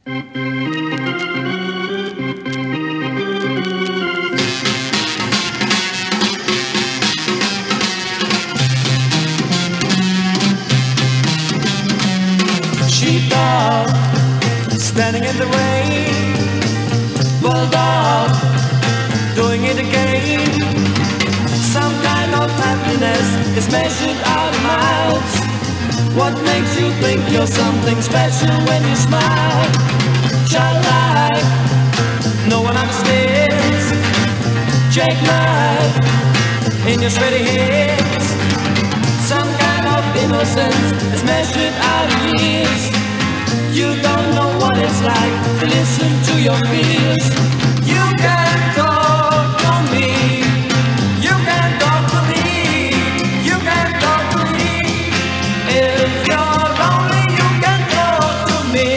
Sheepdog, standing in the rain. Bulldog, doing it again. Some kind of happiness is measured out of miles. What makes you think you're something special when you smile? Childlike, no one understands. Jackknife in your sweaty hands. Some kind of innocence is measured out of years. You don't know what it's like to listen to your fears. You can talk to me. You can talk to me. You can talk to me. If you're lonely, you can talk to me.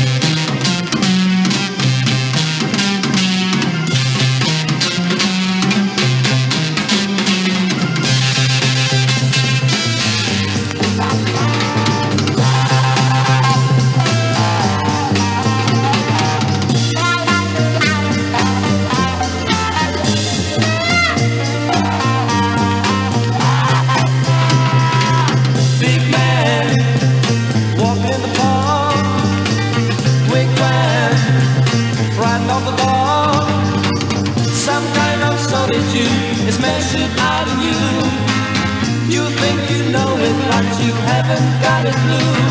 It's measured out in you. You think you know it, but you haven't got a clue.